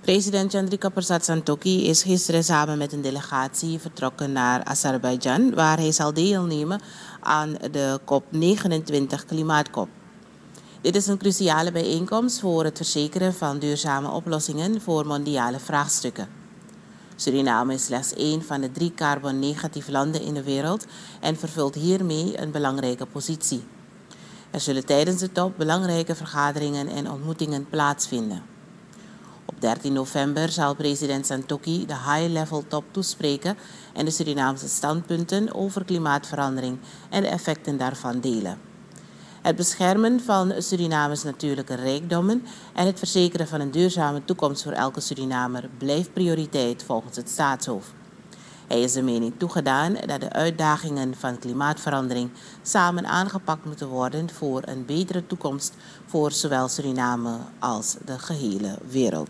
President Chandrika Persat Santokhi is gisteren samen met een delegatie vertrokken naar Azerbeidzjan, waar hij zal deelnemen aan de COP29 Klimaatkop. Dit is een cruciale bijeenkomst voor het verzekeren van duurzame oplossingen voor mondiale vraagstukken. Suriname is slechts één van de 3 carbon-negatief landen in de wereld en vervult hiermee een belangrijke positie. Er zullen tijdens de top belangrijke vergaderingen en ontmoetingen plaatsvinden. Op 13 november zal president Santokhi de high-level top toespreken en de Surinaamse standpunten over klimaatverandering en de effecten daarvan delen. Het beschermen van Surinames natuurlijke rijkdommen en het verzekeren van een duurzame toekomst voor elke Surinamer blijft prioriteit volgens het staatshoofd. Hij is de mening toegedaan dat de uitdagingen van klimaatverandering samen aangepakt moeten worden voor een betere toekomst voor zowel Suriname als de gehele wereld.